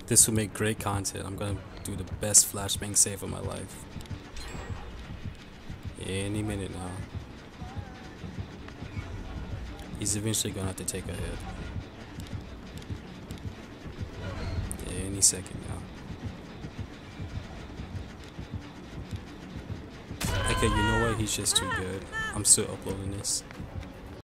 This will make great content. I'm gonna do the best flashbang save of my life. Any minute now. He's eventually gonna have to take a hit. Any second now. Okay, you know what? He's just too good. I'm still uploading this.